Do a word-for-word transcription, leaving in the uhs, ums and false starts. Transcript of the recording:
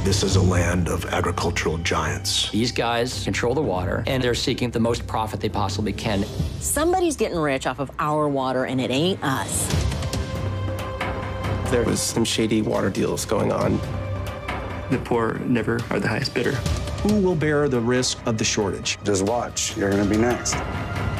This is a land of agricultural giants. These guys control the water, and they're seeking the most profit they possibly can. Somebody's getting rich off of our water, and it ain't us. There was some shady water deals going on. The poor never are the highest bidder. Who will bear the risk of the shortage? Just watch. You're going to be next.